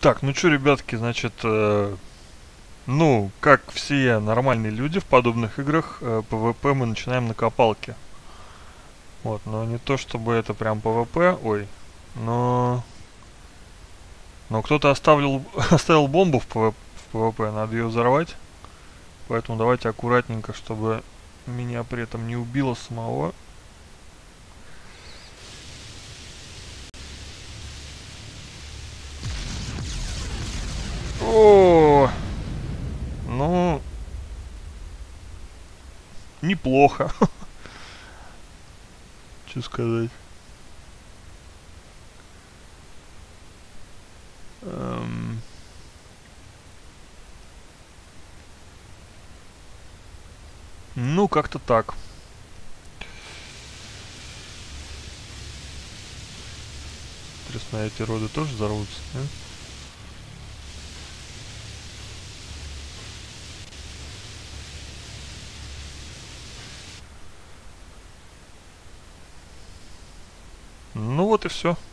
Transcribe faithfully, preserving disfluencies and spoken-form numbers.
Так, ну чё, ребятки, значит, э, ну, как все нормальные люди в подобных играх, э, PvP мы начинаем на копалке. Вот, но не то чтобы это прям PvP, ой, но... Но кто-то оставил, оставил бомбу в PvP, в PvP, надо ее взорвать. Поэтому давайте аккуратненько, чтобы меня при этом не убило самого. О, ну, неплохо, что сказать. Эм, ну, как-то так. Интересно, а эти роды тоже взорвутся, нет? Ну вот и все.